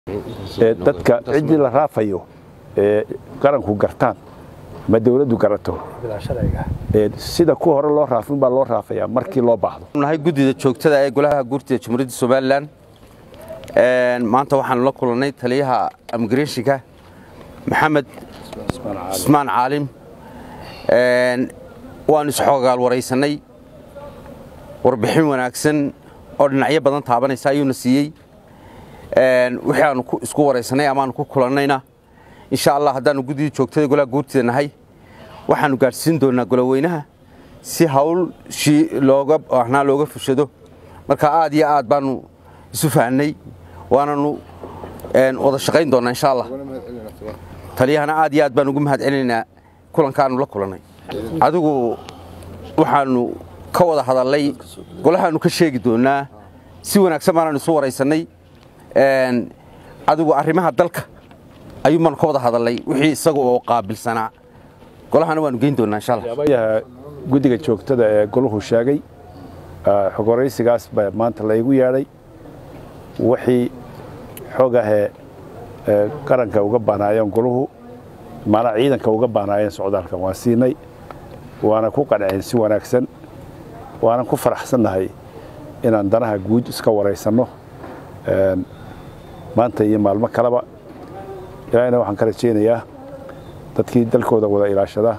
dadka cidii la raafayo qaranku gartaan ma dawladdu garato sida ku hore loo raafin baa loo raafaya markii loo baahdo nahay gudida joogtada ee golaha guurtida Jamhuuriyadda Soomaaliland maanta waxaan la kulanay taliyaha immigration-ka Maxamed Ismaan Caalim waan isxoogaal wareysanay warbixin wanaagsan oo dhinacyo badan taabanaysa ayuu siiyay wixii aan isku wareysanay ama aan ku kulanayna insha Allah hadaan gudida joogtada golaha guurtida nahay waxaanu gaarsiin doonaa goloweynaha si hawl looga fushado marka aad iyo aad baanu isu fahanay waananu wada shaqayn doonaa insha Allah taliyahana aad iyo aad baan ugu mahadcelinaynaa kulankaanu la kulanay adigu waxaanu ka wada hadalay golahaanu ka sheegi doonaa si wanaagsan baan isu wareysanay adigu arrimaha dalka ayuuman ka wada hadalay wixii isaga oo qaabilsanaa golahana waanu geyn doonaa insha Allah gudiga joogtada ee goluhu sheegay xogoreysigaas baa maanta la igu yeeray wixii xogaha qaranka uga baanaayeen goluhu maana ciidanka uga baanaayeen socdaalka waan siinay waana ku qancin si wanaagsan waana ku faraxsanahay inaan danaha guud iska wareysano maanta iyo maalmo kaleba ilaahayna waxaan ka rajeynayaa dadkii dalkooda wada ilaashada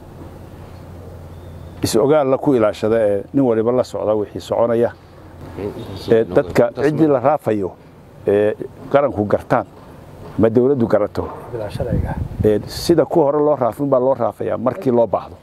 is-ogaal la ku ilaashada ee nin waliba la socda wixii soconaya dadka cidii la raafayo qaranku gartaan ma dawladdu garato sida ku hore loo raafin baa loo raafaya markii loo baahdo